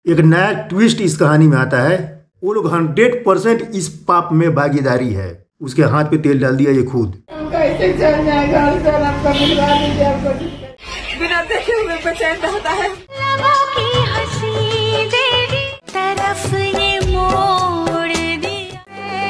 एक नया ट्विस्ट इस कहानी में आता है। वो लोग 100% इस पाप में भागीदारी है। उसके हाथ पे तेल डाल दिया ये खुद। कैसे चल जाएगा सर, आपका मिलवा दीजिए, आपको बिना देखे हुए बेचैन रहता है। लबों की हंसी तेरी तरफ ये मोड़ दिया,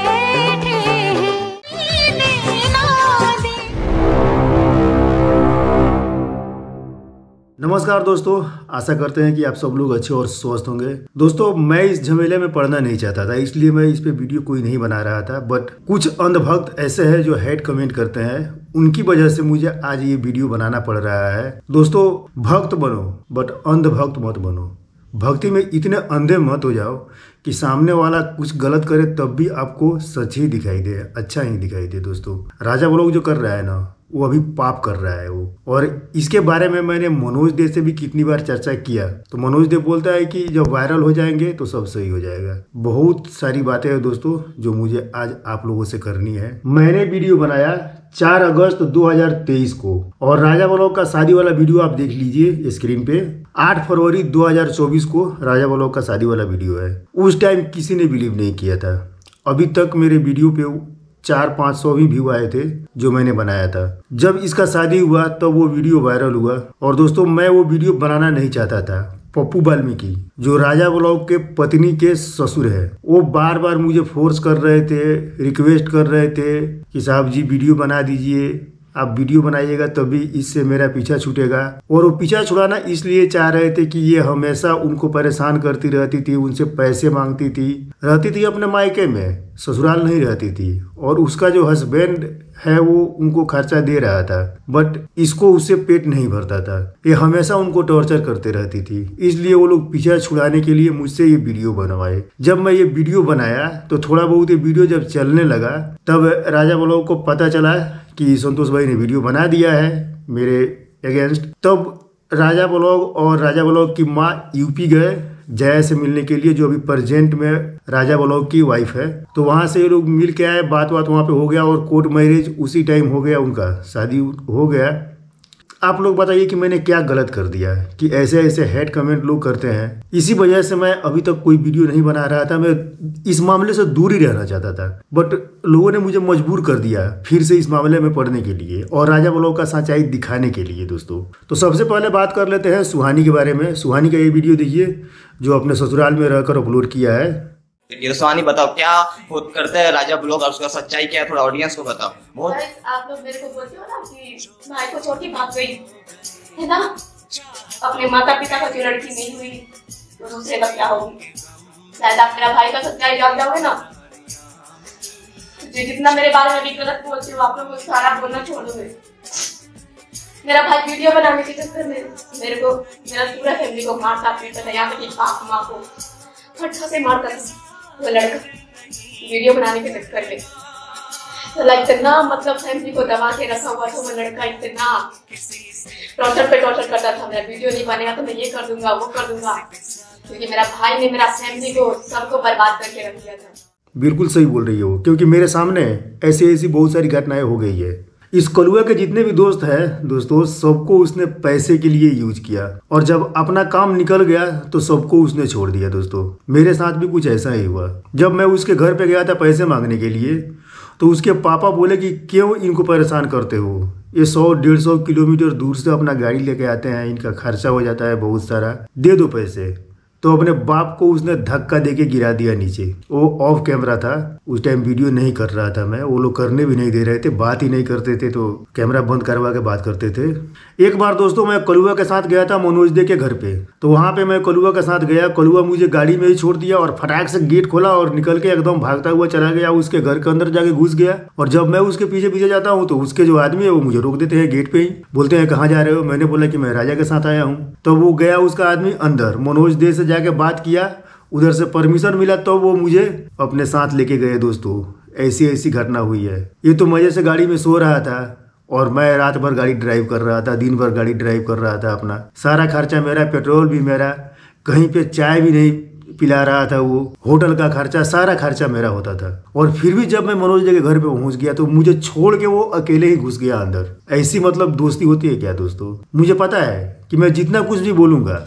नमस्कार दोस्तों, आशा करते हैं कि आप सब लोग अच्छे और स्वस्थ होंगे। दोस्तों, मैं इस झमेले में पढ़ना नहीं चाहता था, इसलिए मैं इस पे वीडियो कोई नहीं बना रहा था। बट कुछ अंधभक्त ऐसे हैं जो हेट कमेंट करते हैं, उनकी वजह से मुझे आज ये वीडियो बनाना पड़ रहा है। दोस्तों, भक्त बनो बट अंधभक्त मत बनो। भक्ति में इतने अंधे मत हो जाओ कि सामने वाला कुछ गलत करे तब भी आपको सच ही दिखाई दे, अच्छा ही दिखाई दे। दोस्तों, राजा व्लॉग जो कर रहा है ना, वो अभी पाप कर रहा है वो। और इसके बारे में मैंने मनोज देव से भी कितनी बार चर्चा किया, तो मनोज देव बोलता है कि जब वायरल हो जाएंगे तो सब सही हो जाएगा। बहुत सारी बातें हैं दोस्तों जो मुझे आज आप लोगों से करनी है। मैंने वीडियो बनाया 4 अगस्त 2023 को, और राजा व्लॉग का शादी वाला वीडियो आप देख लीजिए स्क्रीन पे। 8 फरवरी 2024 को राजा व्लॉग का शादी वाला वीडियो है। उस टाइम किसी ने बिलीव नहीं किया था। अभी तक मेरे वीडियो पे 400-500 भी व्यू आए थे जो मैंने बनाया था। जब इसका शादी हुआ तब वो वीडियो वायरल हुआ। और दोस्तों, मैं वो वीडियो बनाना नहीं चाहता था। पप्पू वाल्मीकि जो राजा व्लॉग के पत्नी के ससुर है, वो बार बार मुझे फोर्स कर रहे थे, रिक्वेस्ट कर रहे थे कि साहब जी वीडियो बना दीजिए, आप वीडियो बनाइएगा तभी इससे मेरा पीछा छूटेगा। और वो पीछा छुड़ाना इसलिए चाह रहे थे कि ये हमेशा उनको परेशान करती रहती थी, उनसे पैसे मांगती थी, रहती थी अपने मायके में, ससुराल नहीं रहती थी। और उसका जो हस्बैंड है वो उनको खर्चा दे रहा था, बट इसको उससे पेट नहीं भरता था। ये हमेशा उनको टॉर्चर करते रहती थी, इसलिए वो लोग पीछा छुड़ाने के लिए मुझसे ये वीडियो बनवाए। जब मैं ये वीडियो बनाया तो थोड़ा बहुत ये वीडियो जब चलने लगा तब राजा व्लॉग को पता चला कि संतोष भाई ने वीडियो बना दिया है मेरे अगेंस्ट। तब राजा व्लॉग और राजा व्लॉग की माँ यूपी गए जया से मिलने के लिए, जो अभी प्रेजेंट में राजा व्लॉग की वाइफ है। तो वहां से ये लोग मिल के आए, बात वहां पे हो गया और कोर्ट मैरिज उसी टाइम हो गया, उनका शादी हो गया। आप लोग बताइए कि मैंने क्या गलत कर दिया कि ऐसे ऐसे हेट कमेंट लोग करते हैं। इसी वजह से मैं अभी तक कोई वीडियो नहीं बना रहा था। मैं इस मामले से दूर ही रहना चाहता था, बट लोगों ने मुझे मजबूर कर दिया फिर से इस मामले में पढ़ने के लिए और राजा व्लॉग का सच्चाई दिखाने के लिए। दोस्तों, तो सबसे पहले बात कर लेते हैं सुहानी के बारे में। सुहानी का ये वीडियो देखिए जो अपने ससुराल में रहकर अपलोड किया है। ये सुहानी, बताओ क्या खुद करते हैं राजा व्लॉग और उसका सच्चाई क्या है, थोड़ा ऑडियंस को बताओ। बहुत आप लोग मेरे को बोलते हो ना कि भाई को छोड़ के भाग गई है ना, अपने माता पिता का जो लड़की नहीं हुई तो दूसरे का क्या होगी। शायद आप मेरा भाई का सच्चाई जान जाओगे ना, जो जितना मेरे बारे में भी गलत बोलते हो आप लोग सारा बोलना छोड़ दोगे। मेरा भाई वीडियो बनाने के चक्कर में मेरे को, मेरा पूरा फैमिली को मारता पीटता था, यहाँ तक कि बाप माँ को फटका से मारता था वो लड़का वीडियो बनाने के चक्कर में। तो इतना मतलब फैमिली को दबा के रखा हुआ था वो लड़का, इतना टॉर्चर पे टॉर्चर करता था। मेरा वीडियो नहीं बनेगा तो मैं ये कर दूंगा वो कर दूंगा, क्योंकि मेरा भाई ने मेरा फैमिली को सबको बर्बाद करके रख दिया था। बिल्कुल सही बोल रही हो, क्योंकि मेरे सामने ऐसी बहुत सारी घटनाएं हो गई है। इस कलुआ के जितने भी दोस्त हैं दोस्तों, सबको उसने पैसे के लिए यूज किया, और जब अपना काम निकल गया तो सबको उसने छोड़ दिया। दोस्तों, मेरे साथ भी कुछ ऐसा ही हुआ। जब मैं उसके घर पे गया था पैसे मांगने के लिए, तो उसके पापा बोले कि क्यों इनको परेशान करते हो, ये 100-150 किलोमीटर दूर से अपना गाड़ी लेके आते हैं, इनका खर्चा हो जाता है बहुत सारा, दे दो पैसे। तो अपने बाप को उसने धक्का देके गिरा दिया नीचे। वो ऑफ कैमरा था, उस टाइम वीडियो नहीं कर रहा था मैं, वो लोग करने भी नहीं दे रहे थे, बात ही नहीं करते थे, तो कैमरा बंद करवा के बात करते थे। एक बार दोस्तों मैं कलुआ के साथ गया था मनोज दे के घर पे, तो वहाँ पे मैं कलुआ के साथ गया। कलुआ मुझे गाड़ी में ही छोड़ दिया और फटाक से गेट खोला और निकल के एकदम भागता हुआ चला गया, उसके घर के अंदर जाके घुस गया। और जब मैं उसके पीछे पीछे जाता हूँ तो उसके जो आदमी है वो मुझे रोक देते हैं गेट पे ही, बोलते हैं कहाँ जा रहे हो। मैंने बोला कि मैं राजा के साथ आया हूँ। तो वो गया उसका आदमी अंदर, मनोज दे से जाके बात किया, उधर से परमिशन मिला तो वो मुझे अपने साथ लेके गए। दोस्तों, ऐसी घटना हुई है। ये तो मजे से गाड़ी में सो रहा था और मैं रात भर गाड़ी ड्राइव कर रहा था, दिन भर गाड़ी ड्राइव कर रहा था। अपना सारा खर्चा मेरा, पेट्रोल भी मेरा, कहीं पे चाय भी नहीं पिला रहा था वो, होटल का खर्चा, सारा खर्चा मेरा होता था। और फिर भी जब मैं मनोज जी के घर पे पहुंच गया तो मुझे छोड़ के वो अकेले ही घुस गया अंदर। ऐसी मतलब दोस्ती होती है क्या दोस्तों? मुझे पता है कि मैं जितना कुछ भी बोलूंगा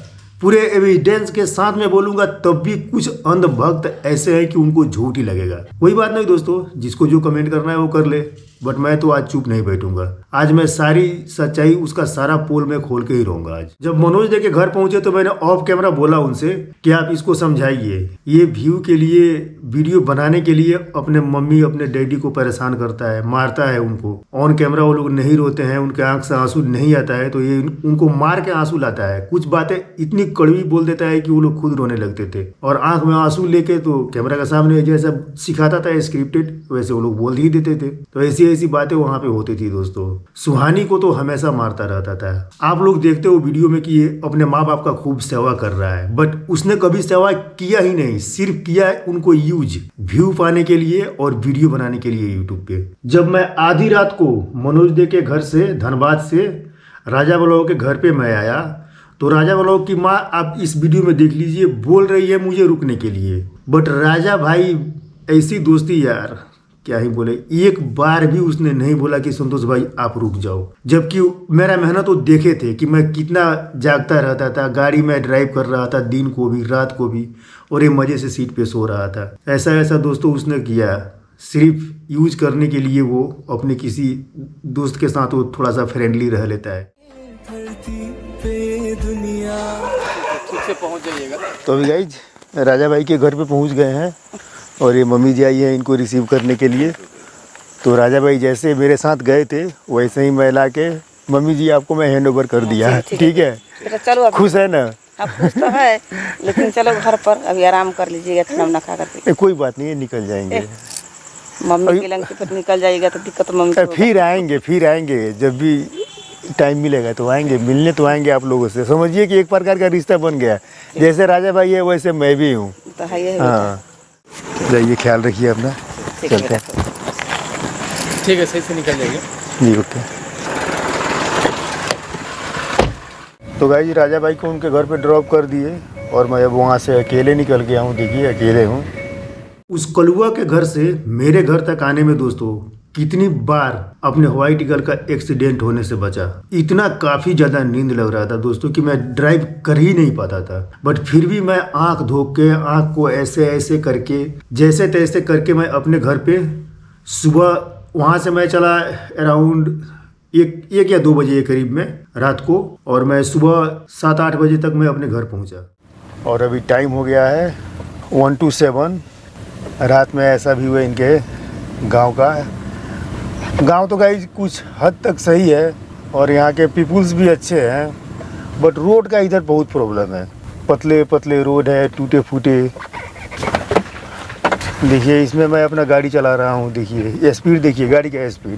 पूरे एविडेंस के साथ में बोलूंगा, तब भी कुछ अंधभक्त ऐसे हैं कि उनको झूठ ही लगेगा। कोई बात नहीं दोस्तों, जिसको जो कमेंट करना है वो कर ले, बट मैं तो आज चुप नहीं बैठूंगा। आज मैं सारी सच्चाई, उसका सारा पोल मैं खोल के ही रहूंगा। आज जब मनोज दे के घर पहुंचे तो मैंने ऑफ कैमरा बोला उनसे कि आप इसको समझाइए, ये व्यू के लिए, वीडियो बनाने के लिए अपने मम्मी अपने डैडी को परेशान करता है, मारता है उनको। ऑन कैमरा वो लोग नहीं रोते हैं, उनके आंख से आंसू नहीं आता है, तो ये उनको मार के आंसू लाता है। कुछ बातें इतनी कड़वी बोल देता है कि वो लोग खुद रोने लगते थे, और आंख में आंसू लेके तो कैमरा के सामने जैसा सिखाता था स्क्रिप्टेड, वैसे वो लोग बोल ही देते थे। तो ऐसी बातें वहां पे होती थी दोस्तों। सुहानी को तो हमेशा मारता रहता था। आप लोग देखते हो वीडियो में कि ये अपने माँ बाप का खूब सेवा कर रहा है, बट उसने कभी सेवा किया ही नहीं, सिर्फ किया है उनको यूज, व्यू पाने के लिए और वीडियो बनाने के लिए यूट्यूब पे। जब मैं आधी रात को मनोज दे के घर से, धनबाद से राजा ब्लॉग के घर पे मैं आया, तो राजा ब्लॉग की माँ, आप इस वीडियो में देख लीजिए, बोल रही है मुझे रुकने के लिए। बट राजा भाई ऐसी दोस्ती यार, क्या ही बोले, एक बार भी उसने नहीं बोला कि संतोष भाई आप रुक जाओ। जबकि मेरा मेहनत तो देखे थे कि मैं कितना जागता रहता था, गाड़ी में ड्राइव कर रहा था, दिन को भी रात को भी, और ये मजे से सीट पे सो रहा था। ऐसा दोस्तों उसने किया, सिर्फ यूज करने के लिए। वो अपने किसी दोस्त के साथ वो थोड़ा सा फ्रेंडली रह लेता है। तो अभी गाइज राजा भाई के घर पे पहुंच गए हैं, और ये मम्मी जी आई है इनको रिसीव करने के लिए। तो राजा भाई जैसे मेरे साथ गए थे वैसे ही मैं ला के, मम्मी जी आपको मैं हैंड ओवर कर दिया, ठीक है? चलो खुश है ना? अब खुश तो है, लेकिन चलो घर पर अभी आराम कर लीजिएगा, खाना ना खा करके। कोई बात नहीं है, निकल जाएंगे। मम्मी की लंग पर निकल जाएगा तो दिक्कत मम्मी को। फिर आएंगे जब भी टाइम मिलेगा तो आएंगे, मिलने तो आएंगे आप लोगों से। समझिए कि एक प्रकार का रिश्ता बन गया, जैसे राजा भाई है वैसे मैं भी हूँ। तो है ये। हाँ, जाइए, ख्याल रखिए अपना, चलते हैं। ठीक है, सही से निकल जाएंगे जी, ओके। तो गाइस राजा भाई को उनके घर पे ड्रॉप कर दिए, और मैं अब वहाँ से अकेले निकल गया हूँ। देखिए अकेले हूँ। उस कलुआ के घर से मेरे घर तक आने में दोस्तों कितनी बार अपने व्हाइट ईगल का एक्सीडेंट होने से बचा। इतना काफी ज्यादा नींद लग रहा था दोस्तों कि मैं ड्राइव कर ही नहीं पाता था, बट फिर भी मैं आंख धो के, आंख को ऐसे करके, जैसे तैसे करके मैं अपने घर पे, सुबह वहां से मैं चला अराउंड एक या 2 बजे के करीब में रात को, और मैं सुबह 7-8 बजे तक मैं अपने घर पहुंचा। और अभी टाइम हो गया है 1-7। रात में ऐसा भी हुआ इनके गांव का। गांव तो गाइस कुछ हद तक सही है, और यहाँ के पीपुल्स भी अच्छे हैं, बट रोड का इधर बहुत प्रॉब्लम है। पतले पतले रोड है, टूटे फूटे। देखिए इसमें मैं अपना गाड़ी चला रहा हूँ, देखिए स्पीड, देखिए गाड़ी का स्पीड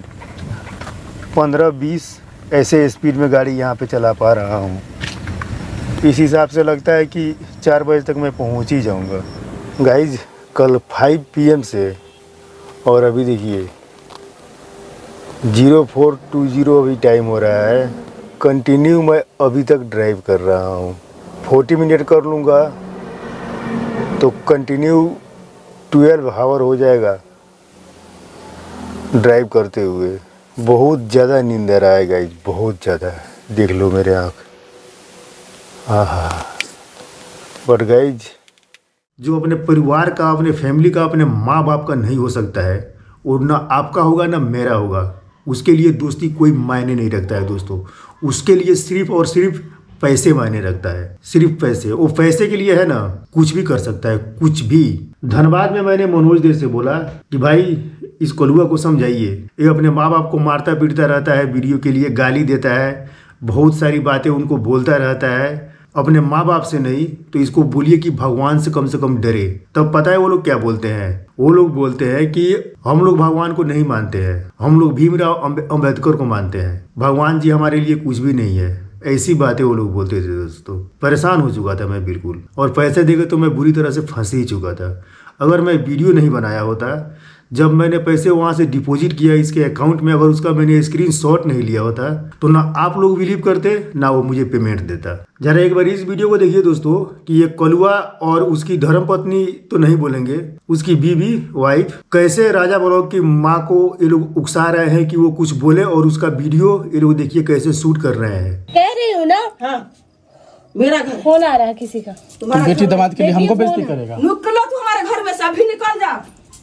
15-20 ऐसे स्पीड में गाड़ी यहाँ पे चला पा रहा हूँ। इस हिसाब से लगता है कि 4 बजे तक मैं पहुँच ही जाऊँगा। गाइज कल 5 PM से, और अभी देखिए 0420 अभी टाइम हो रहा है। कंटिन्यू मैं अभी तक ड्राइव कर रहा हूँ। 40 मिनट कर लूँगा तो कंटिन्यू 12 आवर हो जाएगा ड्राइव करते हुए। बहुत ज़्यादा नींद आ रहा है गाइज, बहुत ज़्यादा। देख लो मेरे आँख। बट गाइज जो अपने परिवार का, अपने फैमिली का, अपने माँ बाप का नहीं हो सकता है, और ना आपका होगा ना मेरा होगा, उसके लिए दोस्ती कोई मायने नहीं रखता है दोस्तों। उसके लिए सिर्फ और सिर्फ पैसे मायने रखता है, सिर्फ पैसे। वो पैसे के लिए है ना कुछ भी कर सकता है, कुछ भी। धनबाद में मैंने मनोज दे से बोला कि भाई इस कलुआ को समझाइए, ये अपने माँ बाप को मारता पीटता रहता है, वीडियो के लिए गाली देता है, बहुत सारी बातें उनको बोलता रहता है, अपने माँ बाप से नहीं तो इसको बोलिए कि भगवान से कम डरे। तब पता है वो लोग क्या बोलते हैं? वो लोग बोलते हैं कि हम लोग भगवान को नहीं मानते हैं, हम लोग भीमराव अंबेडकर को मानते हैं, भगवान जी हमारे लिए कुछ भी नहीं है। ऐसी बातें वो लोग बोलते थे दोस्तों। परेशान हो चुका था मैं बिल्कुल, और पैसे देकर तो मैं बुरी तरह से फंस ही चुका था। अगर मैं वीडियो नहीं बनाया होता, जब मैंने पैसे वहाँ से डिपॉजिट किया इसके अकाउंट में, अगर उसका मैंने स्क्रीनशॉट नहीं लिया होता तो ना आप लोग बिलीव करते ना वो मुझे पेमेंट देता। जरा एक बार इस वीडियो को देखिए दोस्तों कि ये कलुआ और उसकी धर्मपत्नी तो नहीं बोलेंगे, उसकी बीवी वाइफ कैसे राजा ब्लॉग की माँ को ये लोग उकसा रहे हैं कि वो कुछ बोले, और उसका वीडियो ये लोग देखिए कैसे शूट कर रहे हैं। कह रही हूँ ना, हाँ मेरा घर फोन आ रहा है किसी का। तुम्हारा बेटी घर- दामाद के लिए हमको बेइज्जती करेगा। निकलो तू हमारे घर में से, अभी निकल जा।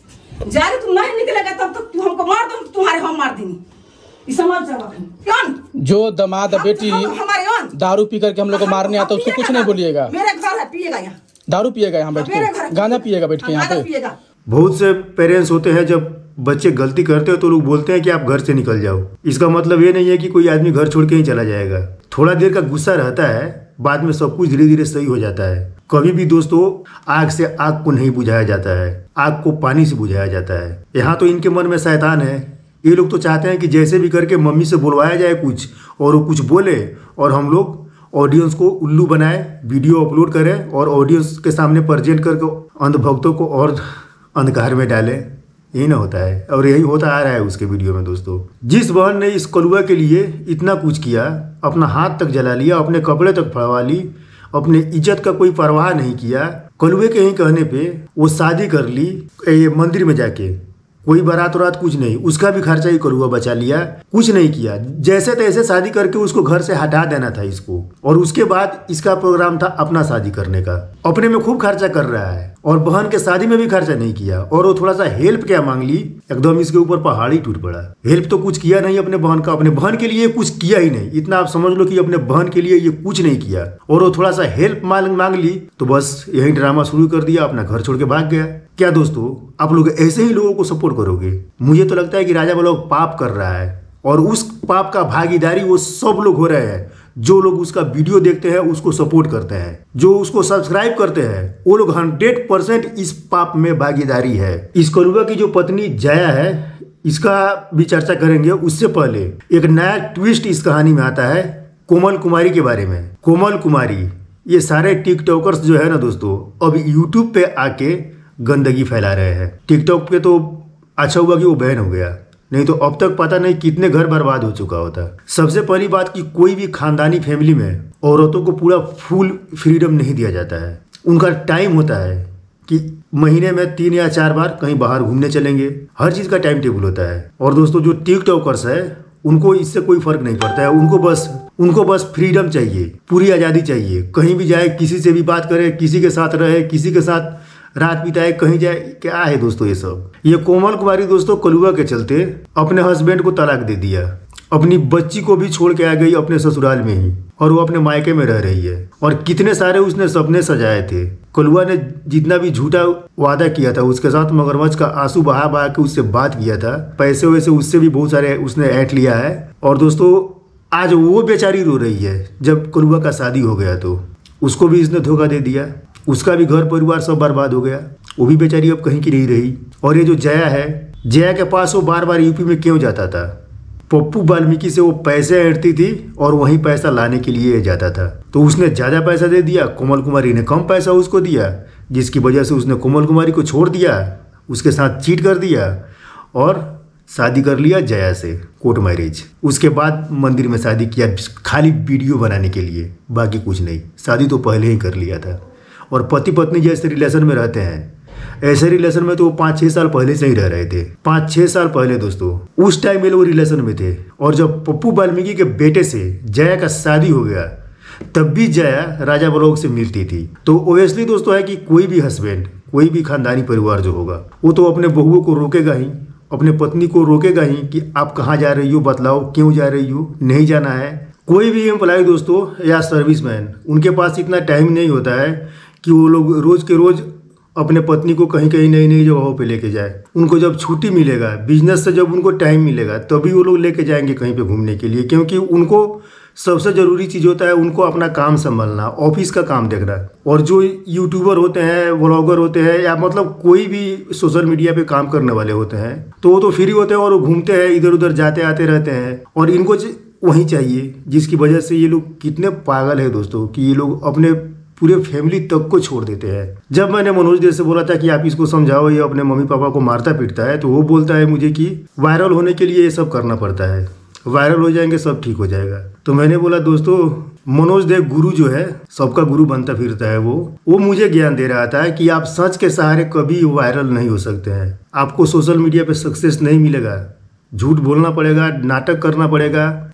जाने तुम नहीं निकलेगा तब तक तू हमको मार दो, तुम्हारे हम मार देंगे। समझ जाओ कौन जो दामाद बेटी हमारे कौन दारू पी करके हम लोग को मारने आता है उसको कुछ नहीं बोलिएगा। मेरे घर है, पिएगा यहाँ, दारू पिएगा यहाँ बैठ मेरे घर के, गाना पिएगा बैठ के यहाँ गाना पे। पिएगा। बहुत से पेरेंट्स होते हैं जब बच्चे गलती करते हैं तो लोग बोलते हैं कि आप घर से निकल जाओ। इसका मतलब ये नहीं है कि कोई आदमी घर छोड़ के ही चला जाएगा। थोड़ा देर का गुस्सा रहता है, बाद में सब कुछ धीरे धीरे सही हो जाता है। कभी भी दोस्तों आग से आग को नहीं बुझाया जाता है, आग को पानी से बुझाया जाता है। यहाँ तो इनके मन में शैतान है। ये लोग तो चाहते हैं कि जैसे भी करके मम्मी से बुलवाया जाए कुछ, और वो कुछ बोले और हम लोग ऑडियंस को उल्लू बनाए, वीडियो अपलोड करें और ऑडियंस के सामने प्रेजेंट करके अंधभक्तों को और अंधकार में डालें। यही ना होता है, और यही होता आ रहा है उसके वीडियो में। दोस्तों जिस बहन ने इस कलुआ के लिए इतना कुछ किया, अपना हाथ तक जला लिया, अपने कपड़े तक फड़वा ली, अपने इज्जत का कोई परवाह नहीं किया, कलुए के ही कहने पे वो शादी कर ली ये मंदिर में जाके, कोई बारात रात कुछ नहीं, उसका भी खर्चा ही कलुआ बचा लिया, कुछ नहीं किया, जैसे तैसे शादी करके उसको घर से हटा देना था इसको। और उसके बाद इसका प्रोग्राम था अपना शादी करने का। अपने में खूब खर्चा कर रहा है और बहन के शादी में भी खर्चा नहीं किया, और वो थोड़ा सा हेल्प क्या मांग ली, एकदम इसके ऊपर पहाड़ ही टूट पड़ा। हेल्प तो कुछ किया नहीं अपने बहन का, अपने बहन के लिए कुछ किया ही नहीं। इतना आप समझ लो कि अपने बहन के लिए ये कुछ नहीं किया, और वो थोड़ा सा हेल्प मांग ली तो बस यही ड्रामा शुरू कर दिया, अपना घर छोड़ के भाग गया। क्या दोस्तों आप लोग ऐसे ही लोगों को सपोर्ट करोगे? मुझे तो लगता है कि राजा ब्लॉग पाप कर रहा है, और उस पाप का भागीदारी वो सब लोग हो रहे हैं जो लोग उसका वीडियो देखते हैं, उसको सपोर्ट करते हैं, जो उसको सब्सक्राइब करते हैं, वो लोग 100% इस पाप में भागीदारी है। इस कलुआ की जो पत्नी जया है, इसका भी चर्चा करेंगे। उससे पहले एक नया ट्विस्ट इस कहानी में आता है कोमल कुमारी के बारे में। कोमल कुमारी, ये सारे टिकटॉकर्स जो है ना दोस्तों, अब यूट्यूब पे आके गंदगी फैला रहे हैं। टिकटॉक पे तो अच्छा हुआ कि वो बैन हो गया, नहीं तो अब तक पता नहीं कितने घर बर्बाद हो चुका होता। सबसे पहली बात कि कोई भी खानदानी फैमिली में औरतों को पूरा फुल फ्रीडम नहीं दिया जाता है। उनका टाइम होता है कि महीने में 3 या 4 बार कहीं बाहर घूमने चलेंगे, हर चीज़ का टाइम टेबल होता है। और दोस्तों जो टिकटॉकर्स है उनको इससे कोई फर्क नहीं पड़ता है, उनको बस फ्रीडम चाहिए, पूरी आज़ादी चाहिए। कहीं भी जाए, किसी से भी बात करे, किसी के साथ रहे, किसी के साथ रात बिताए, कहीं जाए। क्या है दोस्तों ये सब? ये कोमल कुमारी दोस्तों कलुआ के चलते अपने हस्बैंड को तलाक दे दिया, अपनी बच्ची को भी छोड़ के आ गई अपने ससुराल में ही, और वो अपने मायके में रह रही है। और कितने सारे उसने सपने सजाए थे। कलुआ ने जितना भी झूठा वादा किया था उसके साथ, मगरमच्छ का आंसू बहा बहा के उससे बात किया था, पैसे वैसे उससे भी बहुत सारे उसने ऐंठ लिया है। और दोस्तों आज वो बेचारी रो रही है। जब कलुआ का शादी हो गया तो उसको भी इसने धोखा दे दिया, उसका भी घर परिवार सब बर्बाद हो गया, वो भी बेचारी अब कहीं की नहीं रही। और ये जो जया है, जया के पास वो बार बार यूपी में क्यों जाता था? पप्पू वाल्मीकि से वो पैसे ऐंठती थी और वहीं पैसा लाने के लिए जाता था। तो उसने ज़्यादा पैसा दे दिया, कोमल कुमारी ने कम पैसा उसको दिया, जिसकी वजह से उसने कोमल कुमारी को छोड़ दिया, उसके साथ चीट कर दिया और शादी कर लिया जया से, कोर्ट मैरिज। उसके बाद मंदिर में शादी किया, खाली वीडियो बनाने के लिए, बाकी कुछ नहीं। शादी तो पहले ही कर लिया था। और पति पत्नी जैसे रिलेशन में रहते हैं, ऐसे रिलेशन में तो वो 5-6 साल पहले से ही रह रहे थे। 5-6 साल पहले दोस्तों उस टाइम में लोग रिलेशन में थे। और जब पप्पू वाल्मीकि के बेटे से जया का शादी हो गया, तब भी जया राजा ब्लॉग से मिलती थी। तो ओबियसली दोस्तों है कि कोई भी हस्बैंड, कोई भी खानदानी परिवार जो होगा, वो तो अपने बहुओं को रोकेगा ही, अपने पत्नी को रोकेगा ही कि आप कहाँ जा रही हो, बतलाओ क्यों जा रही हो, नहीं जाना है। कोई भी एम्प्लॉय दोस्तों या सर्विसमैन, उनके पास इतना टाइम नहीं होता है कि वो लोग रोज के रोज अपने पत्नी को कहीं कहीं नई नई जगहों पे लेके जाए। उनको जब छुट्टी मिलेगा बिजनेस से, जब उनको टाइम मिलेगा, तभी वो लोग लेके जाएंगे कहीं पे घूमने के लिए, क्योंकि उनको सबसे ज़रूरी चीज़ होता है उनको अपना काम संभालना, ऑफिस का काम देखना। और जो यूट्यूबर होते हैं, व्लॉगर होते हैं, या मतलब कोई भी सोशल मीडिया पे काम करने वाले होते हैं, तो वो तो फ्री होते हैं और वो घूमते हैं, इधर उधर जाते आते रहते हैं। और इनको वही चाहिए, जिसकी वजह से ये लोग कितने पागल है दोस्तों कि ये लोग अपने पूरे फैमिली तक को छोड़ देते हैं। जब मैंने मनोज देव से बोला था कि आप इसको समझाओ, ये अपने मम्मी पापा को मारता पीटता है, तो वो बोलता है मुझे कि वायरल होने के लिए ये सब करना पड़ता है, वायरल हो जाएंगे सब ठीक हो जाएगा। तो मैंने बोला दोस्तों मनोज देव गुरु जो है, सबका गुरु बनता फिरता है, वो मुझे ज्ञान दे रहा था कि आप सच के सहारे कभी वायरल नहीं हो सकते हैं। आपको सोशल मीडिया पे सक्सेस नहीं मिलेगा, झूठ बोलना पड़ेगा, नाटक करना पड़ेगा,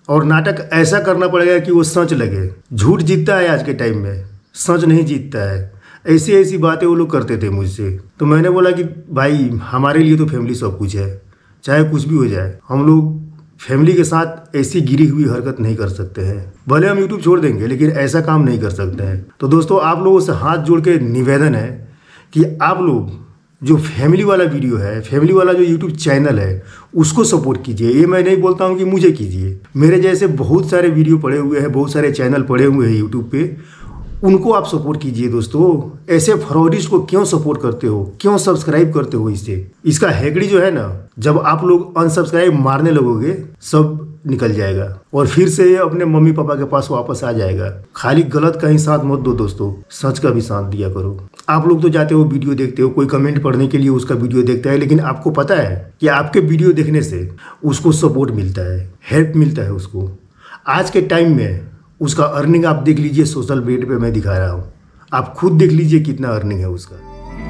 और नाटक ऐसा करना पड़ेगा कि वो सच लगे। झूठ जीतता है आज के टाइम में, सच नहीं जीतता है। ऐसी ऐसी बातें वो लोग करते थे मुझसे, तो मैंने बोला कि भाई हमारे लिए तो फैमिली सब कुछ है, चाहे कुछ भी हो जाए, हम लोग फैमिली के साथ ऐसी गिरी हुई हरकत नहीं कर सकते हैं। भले हम यूट्यूब छोड़ देंगे लेकिन ऐसा काम नहीं कर सकते हैं। तो दोस्तों आप लोगों से हाथ जोड़ के निवेदन है कि आप लोग जो फैमिली वाला वीडियो है, फैमिली वाला जो यूट्यूब चैनल है, उसको सपोर्ट कीजिए। ये मैं नहीं बोलता हूँ कि मुझे कीजिए, मेरे जैसे बहुत सारे वीडियो पड़े हुए हैं, बहुत सारे चैनल पड़े हुए हैं यूट्यूब पे, उनको आप सपोर्ट कीजिए। दोस्तों ऐसे फ्रॉडिस्ट को क्यों सपोर्ट करते हो, क्यों सब्सक्राइब करते हो? इसका हैकड़ी जो है ना, जब आप लोग अनसब्सक्राइब मारने लगोगे सब निकल जाएगा और फिर से ये अपने मम्मी पापा के पास वापस आ जाएगा। खाली गलत का ही साथ मत दो दोस्तों, सच का भी साथ दिया करो। आप लोग तो जाते हो वीडियो देखते हो, कोई कमेंट पढ़ने के लिए उसका वीडियो देखता है, लेकिन आपको पता है कि आपके वीडियो देखने से उसको सपोर्ट मिलता है, हेल्प मिलता है उसको। आज के टाइम में उसका अर्निंग आप देख लीजिए, सोशल मीडिया पे मैं दिखा रहा हूँ, आप खुद देख लीजिए कितना अर्निंग है उसका।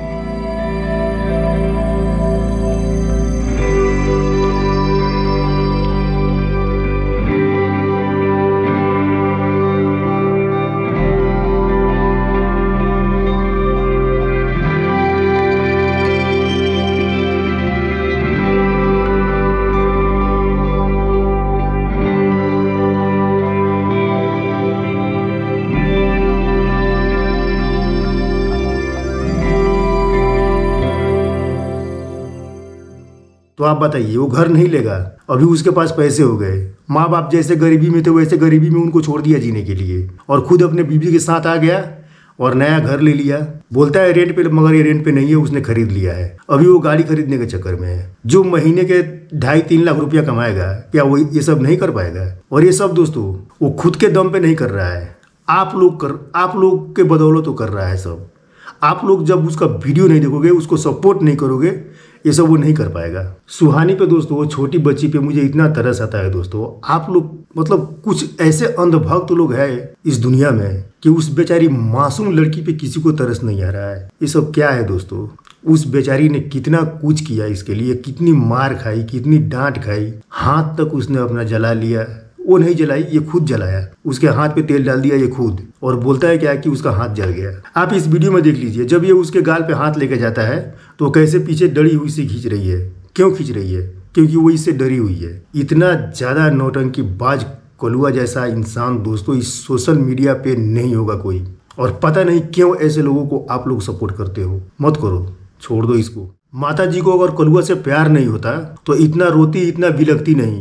तो आप बताइए, वो घर नहीं लेगा, अभी उसके पास पैसे हो गए, माँ बाप जैसे गरीबी में थे वैसे गरीबी में उनको छोड़ दिया जीने के लिए, और खुद अपने बीवी के साथ आ गया और नया घर ले लिया। बोलता है रेंट पे, मगर ये रेंट पे नहीं है, उसने खरीद लिया है। अभी वो गाड़ी खरीदने के चक्कर में है। जो महीने के 2.5-3 लाख रुपया कमाएगा, क्या वो ये सब नहीं कर पाएगा? और ये सब दोस्तों वो खुद के दम पे नहीं कर रहा है, आप लोग के बदौलत तो कर रहा है सब। आप लोग जब उसका वीडियो नहीं देखोगे, उसको सपोर्ट नहीं करोगे, ये सब वो नहीं कर पाएगा। सुहानी पे दोस्तों, वो छोटी बच्ची पे मुझे इतना तरस आता है दोस्तों। आप लोग मतलब कुछ ऐसे अंधभक्त लोग हैं इस दुनिया में कि उस बेचारी मासूम लड़की पे किसी को तरस नहीं आ रहा है। ये सब क्या है दोस्तों? उस बेचारी ने कितना कुछ किया इसके लिए, कितनी मार खाई, कितनी डांट खाई, हाथ तक उसने अपना जला लिया। वो नहीं जलाई, ये खुद जलाया, उसके हाथ पे तेल डाल दिया ये खुद, और बोलता है क्या कि उसका हाथ जल गया। आप इस वीडियो में देख लीजिए, जब ये उसके गाल पे हाथ लेके जाता है तो कैसे पीछे डरी हुई से खींच रही है। क्यों खींच रही है? क्योंकि वो इससे डरी हुई है। इतना ज़्यादा नौटंकी बाज कलुआ जैसा इंसान दोस्तों इस सोशल मीडिया पे नहीं होगा कोई, और पता नहीं क्यों ऐसे लोगों को आप लोग सपोर्ट करते हो। मत करो, छोड़ दो इसको। माता जी को अगर कलुआ से प्यार नहीं होता तो इतना रोती, इतना बिलखती नहीं।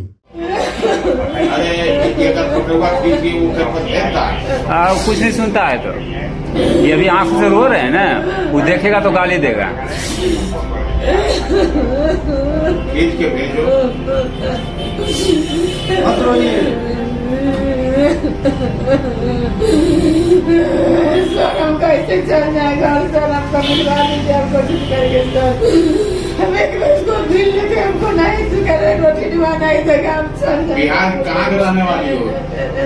कुछ नहीं सुनता है तो ये अभी आंख से रो रहे हैं ना, वो देखेगा तो गाली देगा। के भेजो। सर हम कैसे चल जाएगा सर, आपका मिलवा दीजिए, आपको ठीक करेंगे सर। हम एक रोज को दिल लेके हमको नहीं सुखेगा, रोटी दिवा नहीं देगा, हम चल जाएंगे। बिहार कहाँ के रहने वाली हो?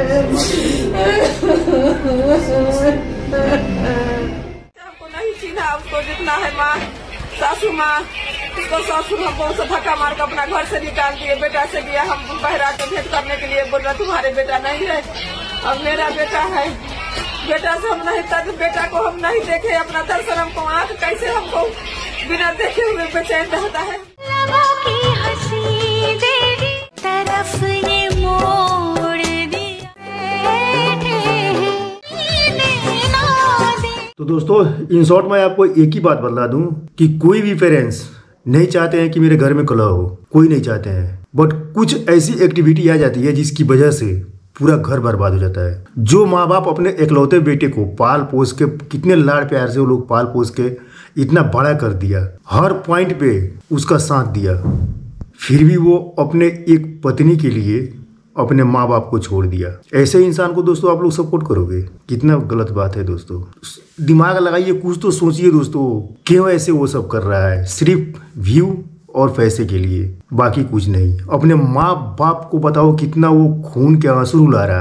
हमको नहीं चिन्हा, उसको जितना है माँ, सासू माँ, उसको ससुर हमको उसे धक्का मार कर अपना घर से निकाल दिए। बेटा से दिया, हम बहरा के भेंट करने के लिए बोल रहा तुम्हारे बेटा नहीं है, अब मेरा बेटा है। बेटा से हम नहीं तर, बेटा को हम नहीं देखे, अपना दर्शन हमको आँख कैसे हमको बिना देखे हुए बेचैन रहता है। लबों की हंसी तेरी तरफ ये मोड़ दिया। तो दोस्तों इन शॉर्ट मैं आपको एक ही बात बता दूं कि कोई भी पेरेंट्स नहीं चाहते हैं कि मेरे घर में कलह हो, कोई नहीं चाहते हैं, बट कुछ ऐसी एक्टिविटी आ जाती है जिसकी वजह से पूरा घर बर्बाद हो जाता है। जो माँ बाप अपने एकलौते बेटे को पाल पोस के, कितने लाड़ प्यार से वो लोग पाल पोस के इतना बड़ा कर दिया, हर पॉइंट पे उसका साथ दिया, फिर भी वो अपने एक पत्नी के लिए अपने माँ बाप को छोड़ दिया। ऐसे इंसान को दोस्तों आप लोग सपोर्ट करोगे? कितना गलत बात है दोस्तों। दिमाग लगाइए, कुछ तो सोचिए दोस्तों, क्यों ऐसे वो सब कर रहा है? सिर्फ व्यू और पैसे के लिए, बाकी कुछ नहीं। अपने माँ बाप को बताओ कितना वो खून के आंसू रुला रहा है।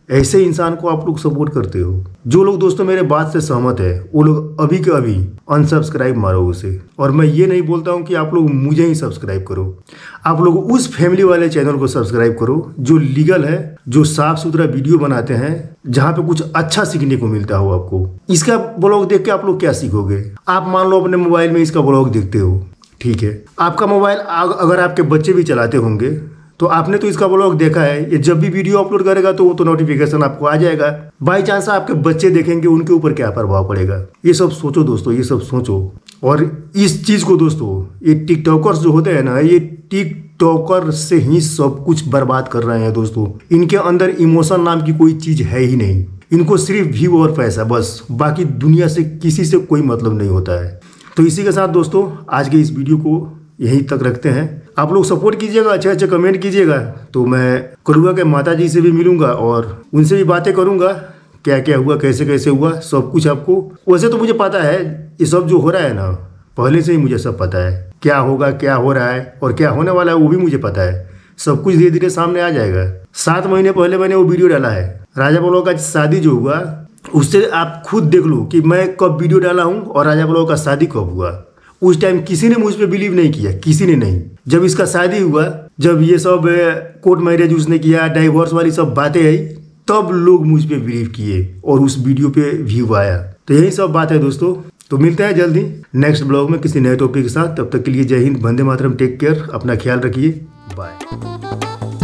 ऐसे इंसान को आप लोग सपोर्ट करते हो। जो लोग दोस्तों मेरे बात से सहमत है वो लोग अभी के अभी अनसब्सक्राइब मारो उसे। और मैं ये नहीं बोलता हूँ कि आप लोग मुझे ही सब्सक्राइब करो, आप लोग उस फैमिली वाले चैनल को सब्सक्राइब करो जो लीगल है, जो साफ सुथरा वीडियो बनाते हैं, जहाँ पे कुछ अच्छा सीखने को मिलता हो आपको। इसका ब्लॉग देख के आप लोग क्या सीखोगे? आप मान लो अपने मोबाइल में इसका ब्लॉग देखते हो, ठीक है, आपका मोबाइल अगर आपके बच्चे भी चलाते होंगे तो आपने तो इसका ब्लॉग देखा है, ये जब भी वीडियो अपलोड करेगा तो वो तो नोटिफिकेशन आपको आ जाएगा। बाई चांस आपके बच्चे देखेंगे, उनके ऊपर क्या प्रभाव पड़ेगा? ये सब सोचो दोस्तों, ये सब सोचो। और इस चीज़ को दोस्तों, ये टिकटॉकर्स जो होते हैं ना, ये टिकटॉकर से ही सब कुछ बर्बाद कर रहे हैं दोस्तों। इनके अंदर इमोशन नाम की कोई चीज़ है ही नहीं। इनको सिर्फ व्यू और पैसा, बस, बाकी दुनिया से किसी से कोई मतलब नहीं होता है। तो इसी के साथ दोस्तों आज के इस वीडियो को यहीं तक रखते हैं। आप लोग सपोर्ट कीजिएगा, अच्छे अच्छे कमेंट कीजिएगा, तो मैं करुआ के माता जी से भी मिलूंगा और उनसे भी बातें करूंगा, क्या क्या हुआ, कैसे कैसे हुआ, सब कुछ आपको। वैसे तो मुझे पता है ये सब जो हो रहा है ना, पहले से ही मुझे सब पता है, क्या होगा, क्या हो रहा है और क्या होने वाला है वो भी मुझे पता है। सब कुछ धीरे धीरे सामने आ जाएगा। 7 महीने पहले मैंने वो वीडियो डाला है, राजा ब्लॉग का शादी जो हुआ, उससे आप खुद देख लो कि मैं कब वीडियो डाला हूँ और राजा ब्लॉग का शादी कब हुआ। उस टाइम किसी ने मुझ पे बिलीव नहीं किया, किसी ने नहीं। जब इसका शादी हुआ, जब ये सब कोर्ट मैरिज उसने किया, डाइवोर्स वाली सब बातें आई, तब लोग मुझ पे बिलीव किए और उस वीडियो पे व्यू आया। तो यही सब बात है दोस्तों। तो मिलते हैं जल्दी नेक्स्ट ब्लॉग में किसी नए टॉपिक के साथ। तब तक के लिए जय हिंद, वंदे मातरम, टेक केयर, अपना ख्याल रखिए, बाय।